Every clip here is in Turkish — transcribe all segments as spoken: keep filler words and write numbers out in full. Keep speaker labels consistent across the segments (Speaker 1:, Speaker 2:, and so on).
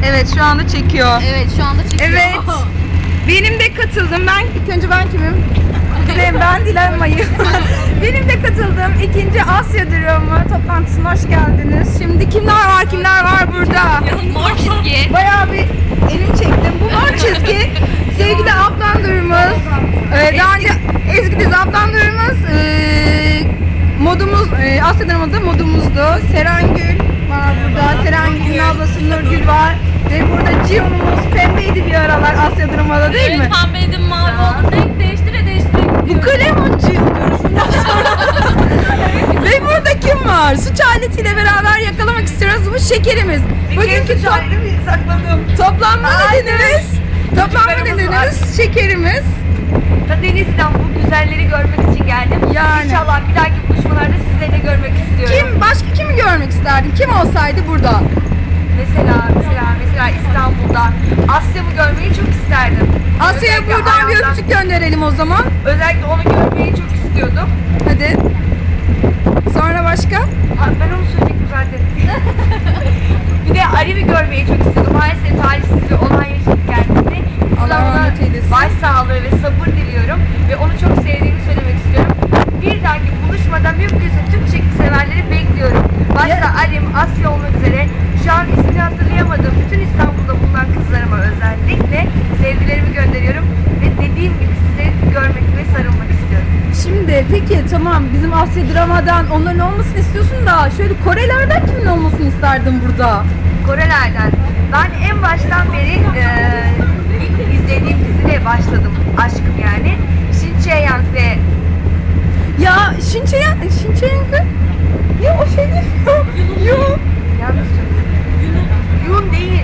Speaker 1: Evet, şu anda çekiyor.
Speaker 2: Evet, şu anda çekiyor.
Speaker 1: Evet. Benim de katıldım. Ben ilk önce ben kimim? Dilem, ben Dilem Mayı. Benim de katıldığım ikinci Asya Dramı toplantısına hoş geldiniz. Şimdi kimler var, kimler var burada?
Speaker 2: Mor çizgi.
Speaker 1: Bayağı bir elim çektim. Bu mor çizgi sevgili ablandırımız. Ee, daha önce Ezgi Diz ablandırımız. Ee, modumuz, e, Asya Drama'da modumuzdu. Serengül var burada. Serengül'ün ablası Nurgül var. Ve burada Ciyon'umuz pembeydi bir aralar Asya Drama'da değil
Speaker 2: Evet,
Speaker 1: mi?
Speaker 2: pembeydim, mavi oldu. Renk değiştire değiştire gidiyor.
Speaker 1: Bu kalem o Ciyon diyoruz bundan sonra. Ve burada kim var? Suç aletiyle beraber yakalamak istiyoruz. Bu şekerimiz. Bugünkü top
Speaker 3: sakladım.
Speaker 1: toplanma nedenimiz, toplanma nedenimiz şekerimiz.
Speaker 3: Da Denizli'den bu güzelleri görmek için geldim.
Speaker 1: Yani.
Speaker 3: İnşallah bir dahaki buluşmalarda sizleri de görmek istiyorum.
Speaker 1: Kim, başka kimi görmek isterdin? Kim olsaydı burada?
Speaker 3: Mesela, mesela, mesela İstanbul'da Asya'mı görmeyi çok isterdim.
Speaker 1: Asya'ya
Speaker 3: Özellikle
Speaker 1: buradan bir
Speaker 3: ayağından-
Speaker 1: öpücük gönderelim o zaman.
Speaker 3: Özellikle onu görmeyi çok istiyordum.
Speaker 1: Hadi. Sonra başka?
Speaker 3: Ha, ben onu söyleyecektim zaten. Bir de Arif'i görmeyi çok istiyordum. Maalesef talihsiz bir olay yaşadık kendisi.
Speaker 1: Allah rahmet eylesin.
Speaker 3: Başsağlığı ve sabır diliyorum. Ve onu çok sevdiğimi söylemek istiyorum. Bir dahaki buluşmada mümkünse tüm çekim severleri bekliyorum. Başta Alim, Asya olmak üzere şu an ismini hatırlayamadığım bütün İstanbul'da bulunan kızlarıma özellikle sevgilerimi gönderiyorum. Ve dediğim gibi sizi görmek ve sarılmak istiyorum.
Speaker 1: Şimdi peki tamam bizim Asya Drama'dan onların olmasını istiyorsun da şöyle Korelerden kimin olmasını isterdin burada?
Speaker 3: Korelerden. Ben en baştan beri e, ilk izlediğim diziyle başladım. Aşkım yani. Shin Chae-young ve
Speaker 1: Ya Shincheon, Shincheon'u? Ya o şey değil. Yok.
Speaker 3: yanlış söyledim. Yun değil.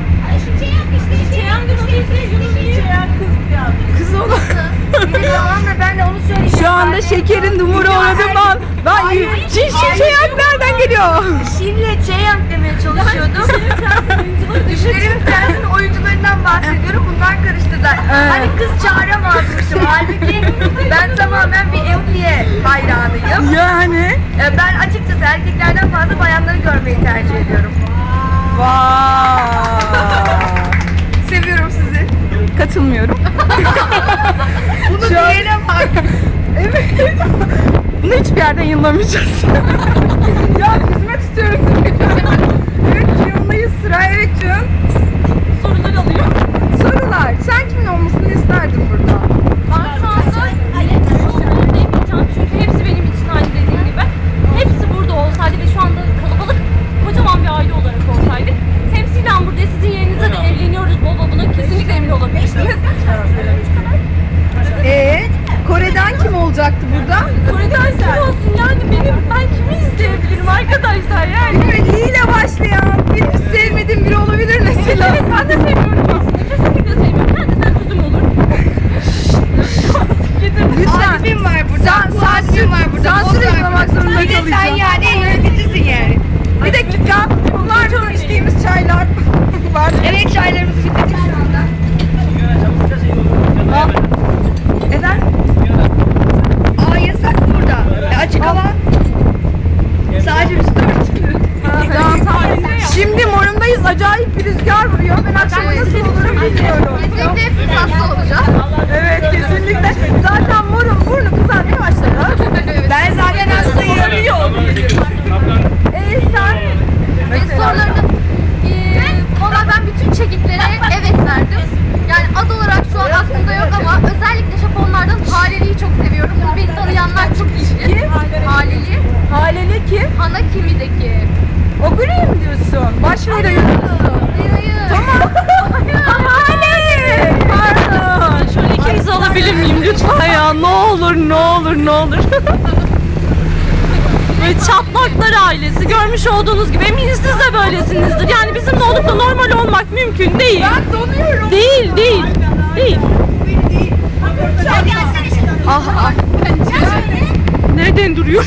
Speaker 1: Kız olan.
Speaker 3: Bir de tamam da ben de onu söyleyeceğim.
Speaker 1: Şu anda
Speaker 3: Yani.
Speaker 1: şekerin numara
Speaker 3: Ya,
Speaker 1: oynadım
Speaker 3: hayır.
Speaker 1: ben. Ben
Speaker 3: Hayır.
Speaker 1: Shin Shincheon nereden geliyor?
Speaker 3: Shin'le Chae-young demeye çalışıyordum. Düşlerimin Prensi'nin oyuncularından bahsediyorum. Bunlar karıştırdılar.
Speaker 1: Evet.
Speaker 3: Hani kız çağıramazmışım. Halbuki ben tamamen bir Empiye hayranıyım.
Speaker 1: Yani.
Speaker 3: E, Ben açıkçası erkeklerden fazla bayanları görmeyi tercih ediyorum.
Speaker 1: Vay.
Speaker 3: Seviyorum sizi.
Speaker 1: Katılmıyorum.
Speaker 3: Bunu
Speaker 1: Şu an-
Speaker 3: diyene bak.
Speaker 1: Evet. Bunu hiçbir yerden yayınlamayacağız. Ya yüzüme tutuyorum. Evet Ciyon'dayız sıra. Evet Ciyon.
Speaker 2: Sorular alıyor.
Speaker 1: Sorular. Sen kimin olmasını isterdin burada?
Speaker 2: Ben şu anda soruları demeyeceğim çünkü hepsi benim için aynı dediğim gibi. Hepsi burada olsaydı ve şu anda kalabalık, kocaman bir aile olarak olsaydık, temsilen burada sizin yerinize de evleniyoruz baba, buna kesinlikle emin olabilirsiniz.
Speaker 1: Ee, Kore'den kim olacaktı burada?
Speaker 2: Kore'den kim olsun yani, benim ben kimi isteyebilirim arkadaşlar yani.
Speaker 1: Evet, İ ile başlayan, benim sevmediğim biri olabilir mesela.
Speaker 2: Ben de seviyorum aslında, kesinlikle seviyorum. Kendisinden kızım olur.
Speaker 1: Lütfen.
Speaker 3: Adibim var burada.
Speaker 1: Sen,
Speaker 3: Bu
Speaker 1: sansür,
Speaker 3: adibim var burada.
Speaker 1: sansür
Speaker 3: Bol var
Speaker 1: uygulamak
Speaker 3: burada.
Speaker 1: zorunda
Speaker 3: Bir de sen
Speaker 1: kalacağım.
Speaker 3: yani yöneticisin yani.
Speaker 1: Bir dakika, bunlar bizim içtiğimiz çaylar var.
Speaker 3: Evet, çaylarımızı bitirdik şu anda. Efendim? Aa, yasak burada. E, açık hava. Sadece üstü örtülü.
Speaker 1: Tamam, tamam. Şimdi morumdayız, acayip bir rüzgar vuruyor. Ben akşam nasıl olurum bilmiyorum.
Speaker 2: Kesinlikle hepimiz hasta olacağız.
Speaker 1: Evet, kesinlikle. Zaten morum, burnu kızarmaya başladı.
Speaker 3: Ben zaten hastayım.
Speaker 1: Ee sen?
Speaker 2: Ve sorularını eee valla ben bütün çekitlere evet verdim. Yani ad olarak şu an aklımda yok ama özellikle Japonlardan Haleli'yi çok seviyorum. Bunu beni tanıyanlar çok iyi bilir. Haleli.
Speaker 1: Haleli kim?
Speaker 2: Ana Kimi'deki.
Speaker 1: Oguri mi diyorsun? Başrolde yürüyorsun.
Speaker 2: Hayır.
Speaker 1: Tamam. Haleli. Pardon.
Speaker 2: Şöyle ikinizi alabilir miyim lütfen ya? Ne olur ne olur ne olur. Ve Çatlaklar ailesi, görmüş olduğunuz gibi eminim siz de böylesinizdir. Yani bizimle olup da normal olmak mümkün değil.
Speaker 1: Ben donuyorum.
Speaker 2: Değil, değil, değil.
Speaker 3: Sen gelsene şimdi.
Speaker 1: Ah ah.
Speaker 2: Nereden duruyor?